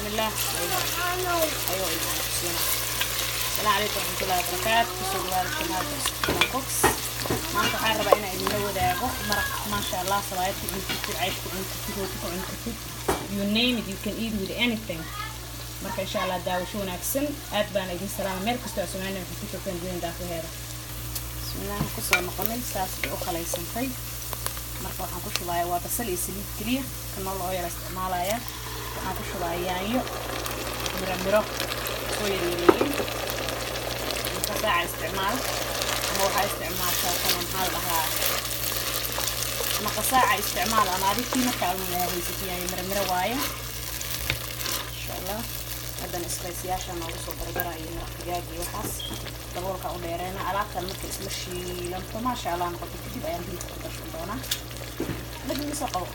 بسم الله. أيوة السلام عليكم ورحمة الله وبركاته. كسر وارد شمال بوكس. ما أنت حارب أنا اللي نود أجو مرق ما شاء الله صلايتي أنت كتير عيش أنت كتير أنت كتير. You name it, you can eat with anything. مرك إن شاء الله داوشون أكسن. أتبان أجي السلام عليكم استأذنوني في كتير كان زين داخل هذا. بسم الله كسر مقامل ساس بأخلا يسمحي. marka waxaan ku shubayaa waa basal iyo saliid kaliya kana loo yara isticmaalayaa waxaan ku shubayaa yaanyo miro soo yareeyay inta saac isticmaal ama waxa isticmaashaa kana maxaa lahaa ama qasaaca isticmaal ama adikii marka aad leeyahay yaanyo miro waaye insha Allah haddana spice-yaasha noogu soo dardaraayo maraqyada iyo waxaas daboolka u dheereena alaabtan marka isla shiilanto ma sha Allah noqoto kadib ayaan hilibka ku darsan doonaa بدي مسقط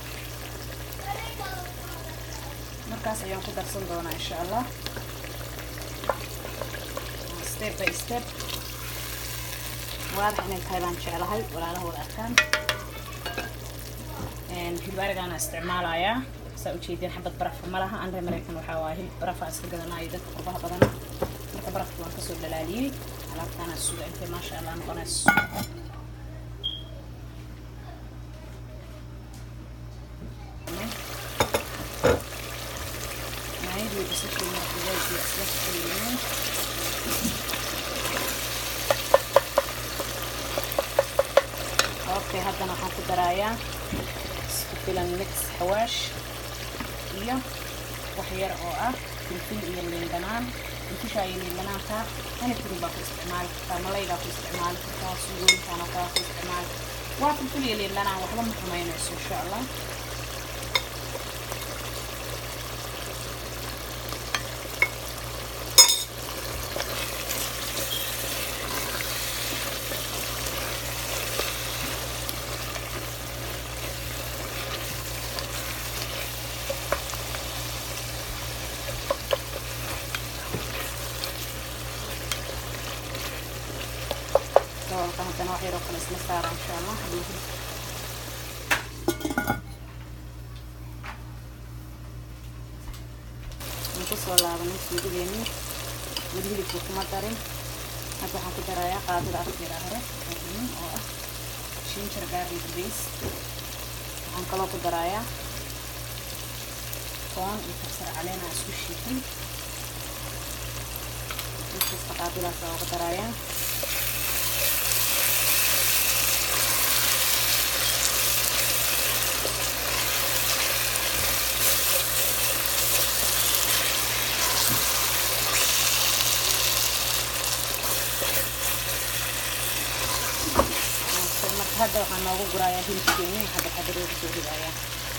مركز أيام كده رسم دونا إن شاء الله step by step واضح إن الكايبان شعله هاي ولا له الأركان في الورق أنا استعمالها يا سوي شيء دين حبة برف ملها أنا مريكان وحواهي برف أسرق أنا يدك قربها بدنا مركب برف وان كسر دلالي على كان السوق أنت ما شاء الله نقول السوق بشكل مركزي في أسلاك اليوم اوكي هذا انا حاطط درايا سكفيلا ميكس حواش هي وحير او فلفل iyo liin dhanaan inta shay liin dhanaanka ana kaliya ku isticmaal malayga ku isticmaal taas weyntaana ka ku isticmaal waa fلفل iyo liin dhanaan waxba ma xumaynayso insha Allah أنا وحيد أكل اسمه سارة إن شاء الله حبيبي نقص ولا بنص يديني ودي لك ما ترين هذا حكي ترى يا قادر أخير أهره أو شين شرقار البيس عن كلام الدراية كون يكسر علينا سوشي كي نقص تقابل أسوأ الدراية هذا waxaan noogu gurayaa hilibkeena hadda xadreed soo hidaaya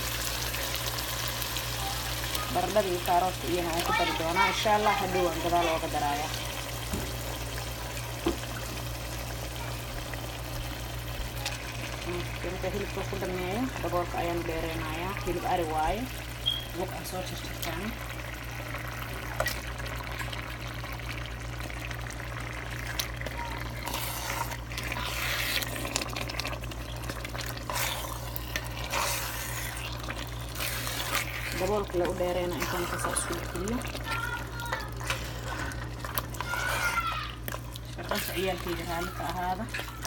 baradhada iyo kaarootka iyo aan ku dari doonaa insha Allah hadhow aan gadaal looga daraaya inta hilibka ku dhameeyo daboolka ayaan dheereenayaa hilib ari waaye waxaan soo jarjartaan daboolka lagu dheereena intaan ka soo suuqiyo shaqada ciyaalkayga raali ka ahaada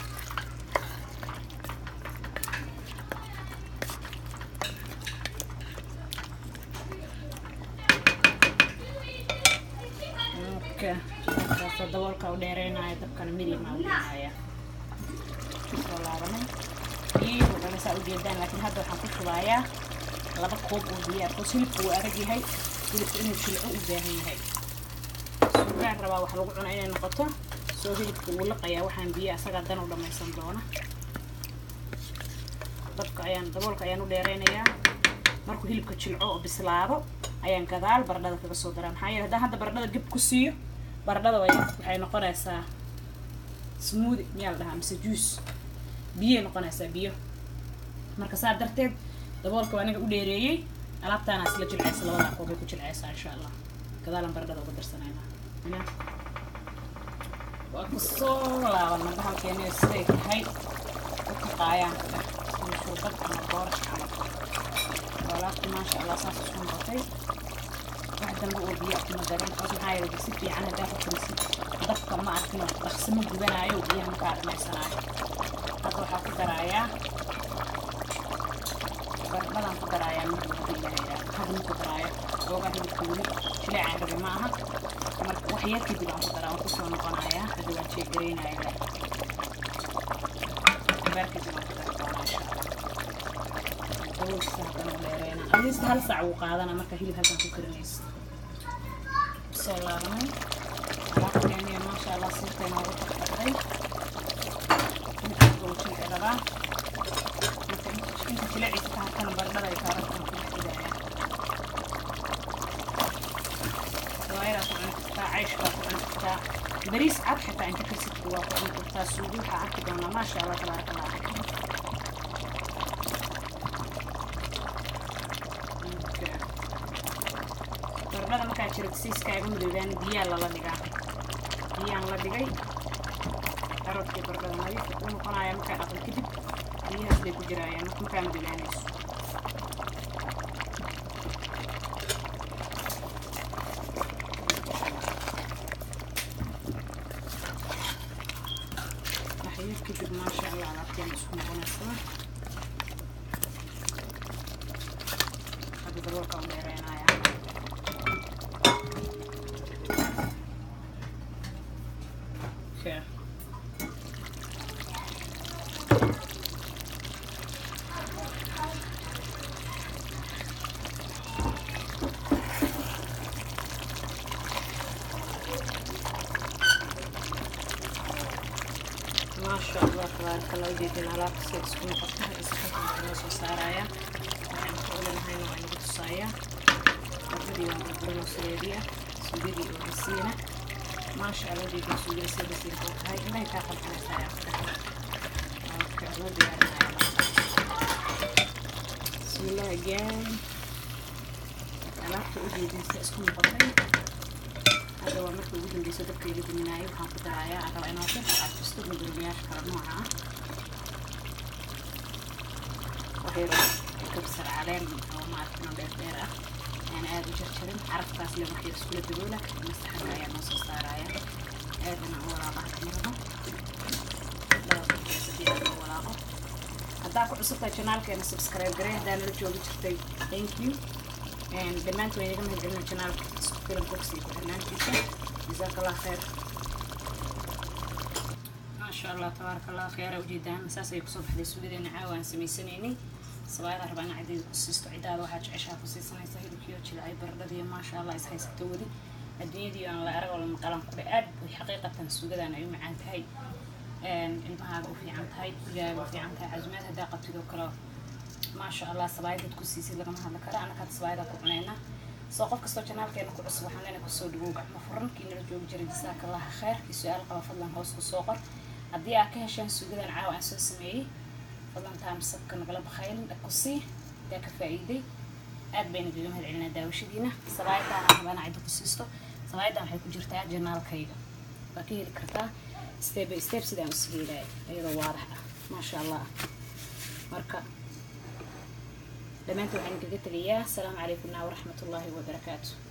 okay marka daboolka u dheereenayo dabkan medium ah u dhigaya soo laabanay iyo wada saa u jeedaan laakiin hadda waxaan ku shubayaa laba koob oo biyo ah hilibku waa adag yahay hilibku inuu jilco u baahan yahay suugaan rabaa wax lagu cuno inay noqoto soo hilibku uu laqayaa waxaan biyo asaga dan u dhamaysan doona daboolka ayaan u dheereynayaa markuu hilibka jilco oo bislaado ayaan gadaal baradhada kaga soo daraa maxaa yeelay hadda baradhada dib ku siiyo baradhada waxay noqonaysaa smoothie miyaa dhahaa mise juice biyo noqonaysaa biyo marka saa darteed daboolka waa aniga u dheereeyay alaabtaana isla jilcaysa labada koob ay ku jilcaysaa insha Allah gadaalan baradhada uga darsanaynaa waa ku soo laaban halkeena siday tahay ku qaayaan شوربة أنا بورش على طول ولكن ما شاء الله صار اسمه بطيء واحدة dambe oo biyo kuma darin oo maxaa yeelay si fiican hadaa ku karisid dabka ma arkino dhaqsimo gubanaayo biyaha markaa dhammaysanaayo hadda waxaa ku darayaa baradhadan ku darayaa marka hadii la yidhaahdo hadda ma ku daraayo oogaa hilibka weli jileecaan rabi ma aha marka wax yar kadib aan ku daraa waan kusoo noqonayaa hadda waan jeegareynayaa baar kadib aan ku dari doonaa insha allah haddana dheereena at least hal saac wuu qaadana marka hilib halkan ku karinaysa soo laabanay alaabteeniya maasha allah sirtay noogu taqtaqday hilibka wuu jilci rabaa marka inta jiliciisa ka harkana baradhada ay kaararkan ku xidaya waayadaas ku cuni kartaa cayshkaa ku cuni kartaa bariis cad xitaa inta karsidka waa ku cuni kartaa suugo waxaa arki doonaa maasha allah tabaaraka allah baradhada markaa jiragsiiskaaga madoobaan biyaa lala dhigaa biyaan la dhigay carabkii baradhada nadiif u noqonaya markaa dhaqan kadib biyahaas bay ku jiraayaan markaa madoobaanayso waxyar kadib maasha allah alaabteen isku noqonaysaa hadda daboolka u dheereenaya ما شاء الله تبارك الله جدا على قصة تكون قطعة إسقاط الناس وسارايا يعني كل هاي نوع من الصايا الفيديو عن البرونو سيريا سويدي ورسينا ما شاء الله جدا سويدي سيريا هاي ما يتاخد على سايا اوكي ودي بسم الله again alaabta u jeedinsa isku noqotay هذا هو مركب وجود اللي صدق كي يجي من عيب حاطط عيا على إنه كيف أستخدم بالمياه كنوعها وهي كبسر علام أو ما أعرف إنه بيرة يعني هذا جرشرين عرفت بس اللي بحكي سكول الدولة مستحيل عيا نص صار عيا هذا أنا أول راح مرة لا تبي أول راح هداك عصبت القناة كان سبسكرايب قريه ده اللي جوي شفتي thank you and دمانتو يعني كم هالقناة القناة فيلم بوكسي برنامجيسا جزاك الله خير ما شاء الله تبارك الله خير وجدان اساسا يكسو بحدي سويدي نعاوان سميسنيني صبايا ربعنا عدي سيستو عداد waxaa jeceshaa ku siisanaysa hilibkiyo jilay baradhada ma sha Allah is haysto wadi adduunyadii aan la arag wala maqalan ku aad way xaqiiqatan suugadan ay macaan tahay ilmaha u fiican tahay gaaga u fiican tahay cazmaad hada qabtido kala ma sha Allah sabaayad ku siisay laga hadla kara anaka sabaayada ku cunayna soo qof kasto channelkeena ku cusub waxaan leena ku soo dhawow gacmo furankiina la joogi jiray jazaaka Allah khayr ki su'aal qaba fadlan hoos ku soo qor haddii aad ka heshaan suugadan caawa aan soo sameeyay fadlan taamsabka nagala bakhayn ku sii daa ka faa'iiday aad bayna uga mahadcelinaa daawashadiina sabaayadana habana cid ku siisto sabaayada waxay ku jirtaa channelkayga waa ka heli kartaa step by step sidaan u sameeyay ayada waadax ah ma sha Allah marka دمانتو عن كذا تغيا السلام عليكم ورحمة الله وبركاته.